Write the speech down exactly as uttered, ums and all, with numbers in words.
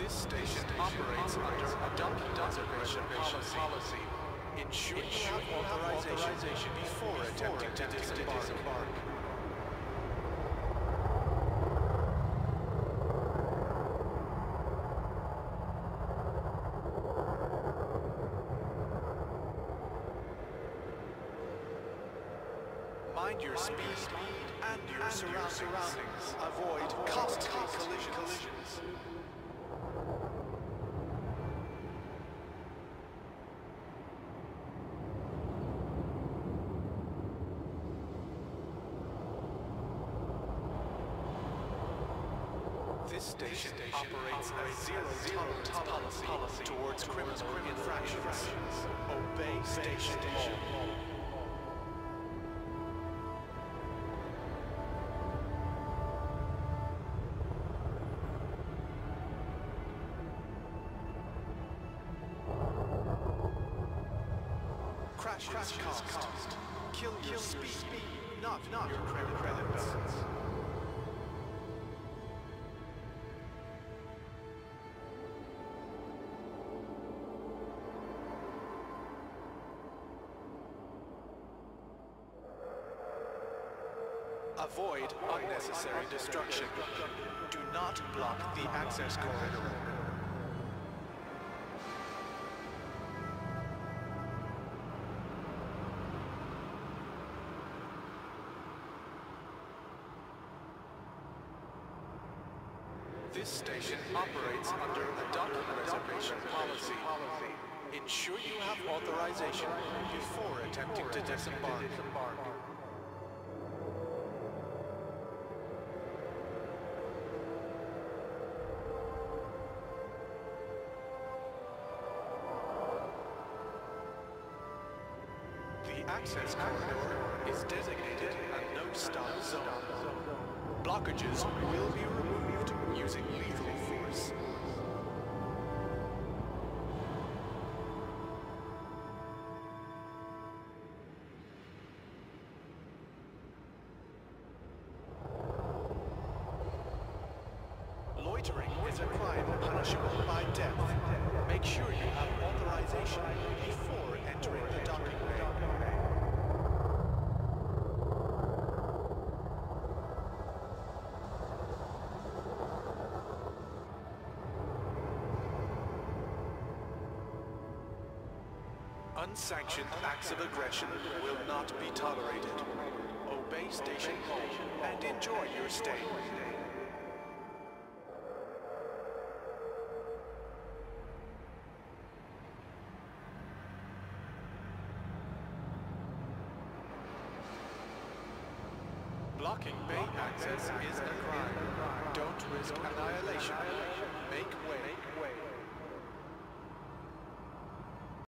This station operates under a docking reservation policy. Ensure you have authorization before attempting to disembark. Mind your speed and your surroundings. Avoid costly collisions. This station operates a zero-tolerance policy towards criminal infractions. Obey station law. Crashes caused. Kill your speed, not not your credits. Avoid unnecessary destruction. Do not block the access corridor. This station operates under a docking reservation policy. Ensure you have authorization before attempting to disembark. The access corridor is designated a no-stop zone. Blockages will be removed using lethal force. Loitering is a crime punishable by death. Make sure you have authorization before entering the docking bay. Unsanctioned acts of aggression will not be tolerated. Obey station law and enjoy your stay. Blocking bay access is a crime. Don't risk annihilation.